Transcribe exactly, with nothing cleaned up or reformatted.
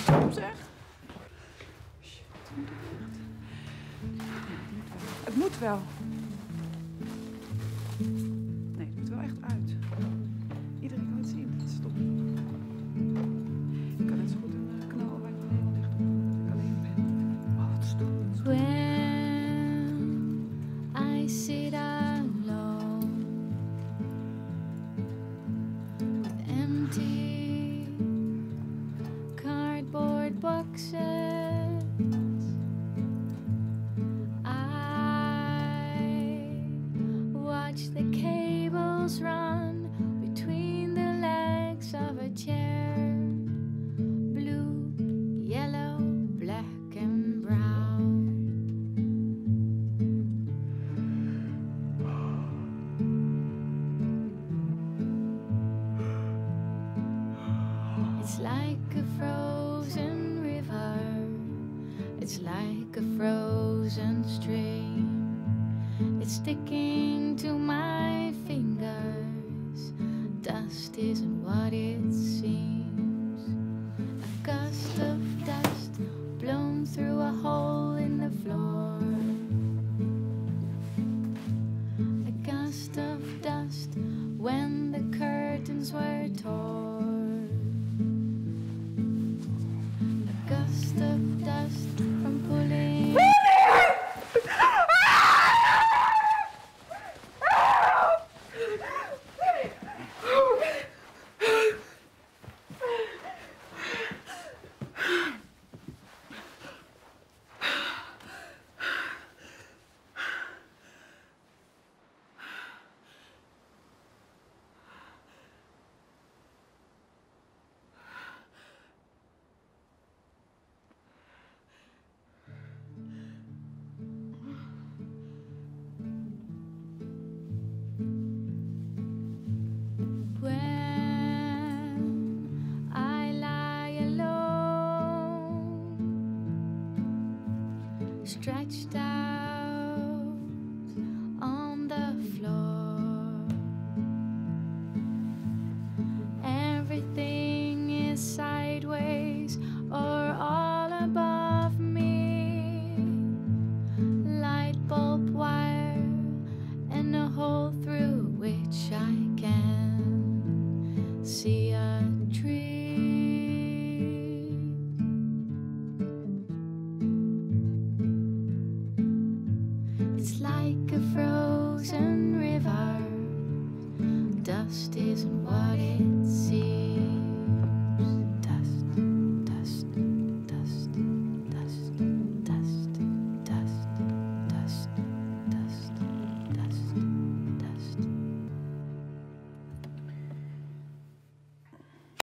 Kom zeg. Shit, het moet wel. Nee, het moet wel echt uit. Iedereen kan het zien. Het is stom. Ik kan net zo goed een knal waar ik helemaal dicht doe. Dat ik alleen ben. Oh, wat stom. When I sit alone with empty cardboard boxes, I watch the cables run between the legs of a chair. Blue, yellow, black and brown. It's like a frozen river. It's like a frozen stream. It's sticking to my fingers. Dust isn't what it seems. A gust of dust blown through a hole in the floor. A gust of dust when the curtains were torn. A gust of dust from pulling. When I lie alone, stretched out